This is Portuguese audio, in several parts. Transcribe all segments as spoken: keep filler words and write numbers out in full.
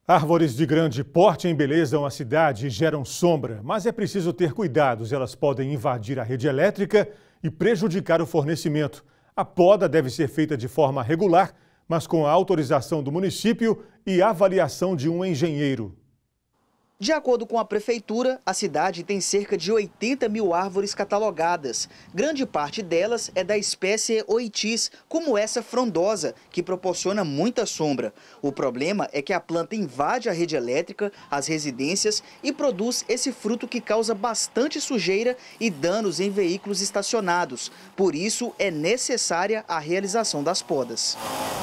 Árvores de grande porte embelezam a cidade e geram sombra, mas é preciso ter cuidados. Elas podem invadir a rede elétrica e prejudicar o fornecimento. A poda deve ser feita de forma regular, mas com a autorização do município e avaliação de um engenheiro. De acordo com a prefeitura, a cidade tem cerca de oitenta mil árvores catalogadas. Grande parte delas é da espécie oitis, como essa frondosa, que proporciona muita sombra. O problema é que a planta invade a rede elétrica, as residências e produz esse fruto que causa bastante sujeira e danos em veículos estacionados. Por isso, é necessária a realização das podas.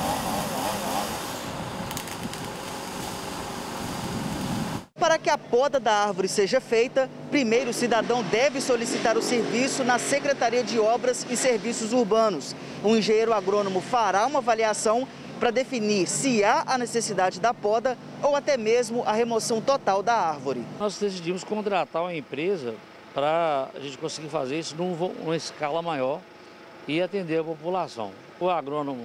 Para que a poda da árvore seja feita, primeiro o cidadão deve solicitar o serviço na Secretaria de Obras e Serviços Urbanos. O engenheiro agrônomo fará uma avaliação para definir se há a necessidade da poda ou até mesmo a remoção total da árvore. Nós decidimos contratar uma empresa para a gente conseguir fazer isso numa escala maior e atender a população. O agrônomo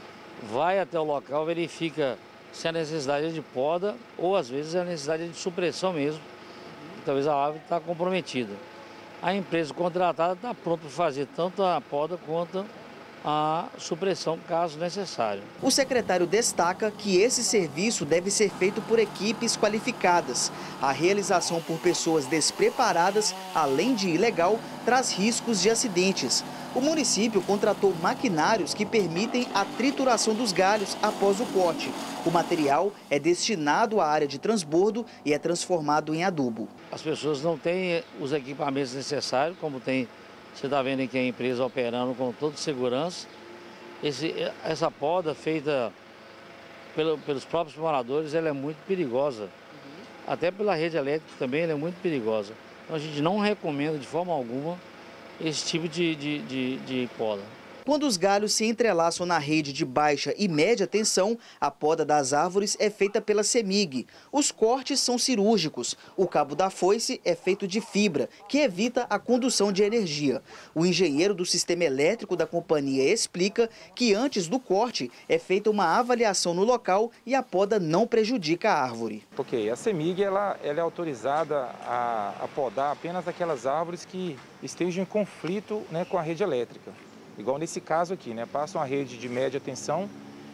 vai até o local, verifica se a necessidade é de poda ou às vezes a necessidade é de supressão mesmo, talvez a árvore está comprometida. A empresa contratada está pronta para fazer tanto a poda quanto a supressão, caso necessário. O secretário destaca que esse serviço deve ser feito por equipes qualificadas. A realização por pessoas despreparadas, além de ilegal, traz riscos de acidentes. O município contratou maquinários que permitem a trituração dos galhos após o corte. O material é destinado à área de transbordo e é transformado em adubo. As pessoas não têm os equipamentos necessários, como tem, você está vendo aqui a empresa operando com toda segurança. Esse, essa poda feita pelo, pelos próprios moradores, ela é muito perigosa. Uhum. Até pela rede elétrica também ela é muito perigosa. Então a gente não recomenda de forma alguma esse tipo de, de, de, de poda. Quando os galhos se entrelaçam na rede de baixa e média tensão, a poda das árvores é feita pela CEMIG. Os cortes são cirúrgicos. O cabo da foice é feito de fibra, que evita a condução de energia. O engenheiro do sistema elétrico da companhia explica que antes do corte é feita uma avaliação no local e a poda não prejudica a árvore. Ok, a CEMIG ela, ela é autorizada a, a podar apenas aquelas árvores que estejam em conflito, né, com a rede elétrica. Igual nesse caso aqui, né? Passa uma rede de média tensão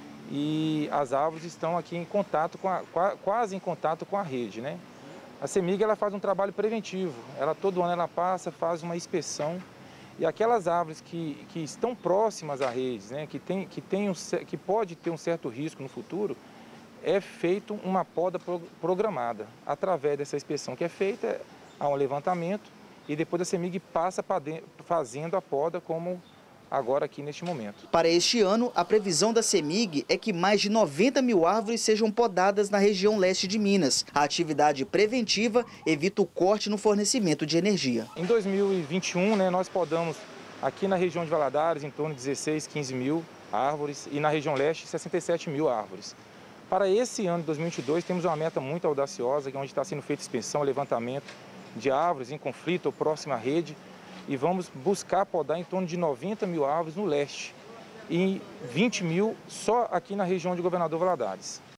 e as árvores estão aqui em contato com a, quase em contato com a rede, né? A CEMIG ela faz um trabalho preventivo. Ela todo ano ela passa, faz uma inspeção e aquelas árvores que, que estão próximas à rede, né? Que tem, que tem um, que pode ter um certo risco no futuro, é feito uma poda programada. Através dessa inspeção que é feita, há um levantamento e depois a CEMIG passa para dentro, fazendo a poda como agora aqui neste momento. Para este ano, a previsão da CEMIG é que mais de noventa mil árvores sejam podadas na região leste de Minas. A atividade preventiva evita o corte no fornecimento de energia. Em dois mil e vinte e um, né, nós podamos aqui na região de Valadares em torno de dezesseis, quinze mil árvores e na região leste sessenta e sete mil árvores. Para esse ano de dois mil e vinte e dois, temos uma meta muito audaciosa, onde está sendo feita inspeção, levantamento de árvores em conflito ou próxima à rede, e vamos buscar podar em torno de noventa mil árvores no leste e vinte mil só aqui na região de Governador Valadares.